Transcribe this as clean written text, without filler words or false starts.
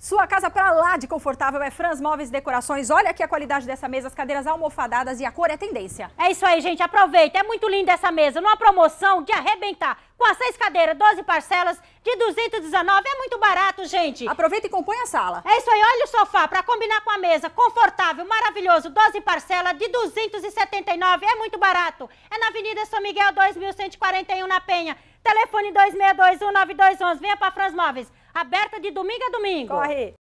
Sua casa pra lá de confortável é Franz Móveis Decorações. Olha aqui a qualidade dessa mesa, as cadeiras almofadadas e a cor é tendência. É isso aí, gente. Aproveita. É muito linda essa mesa. Numa promoção de arrebentar. Com as 6 cadeiras, 12 parcelas de 219. É muito barato, gente. Aproveita e compõe a sala. É isso aí. Olha o sofá para combinar com a mesa. Confortável, maravilhoso. 12 parcelas de 279. É muito barato. É na Avenida São Miguel, 2141, na Penha. Telefone 26219211. Venha para Franz Móveis. Aberta de domingo a domingo. Corre!